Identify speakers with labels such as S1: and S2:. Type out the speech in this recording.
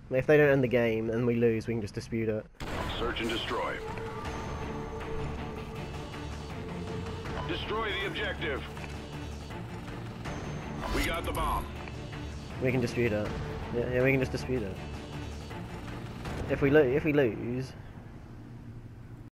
S1: If they don't end the game and we lose, we can just dispute it.
S2: Search and destroy. Destroy the objective. We got the bomb.
S1: We can dispute it. Yeah, we can just dispute it. If we lose,